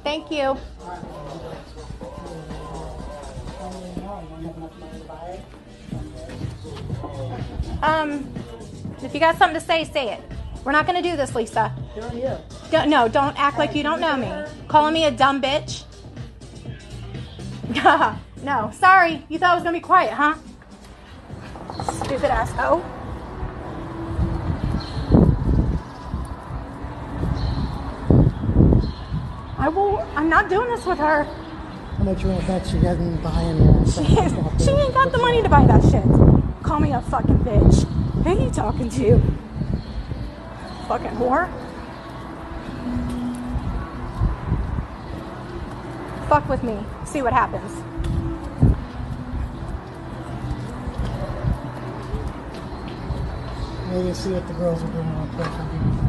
Thank you. If you got something to say it. We're not going to do this, Lisa. Don't act like you don't know me. Calling me a dumb bitch? No, sorry. You thought I was going to be quiet, huh? Stupid asshole. I'm not doing this with her. How much you want to bet she doesn't even buy any? She ain't got the money to buy that shit. Call me a fucking bitch. Who are you talking to? Fucking whore. Fuck with me. See what happens. Maybe see what the girls are doing on Twitter.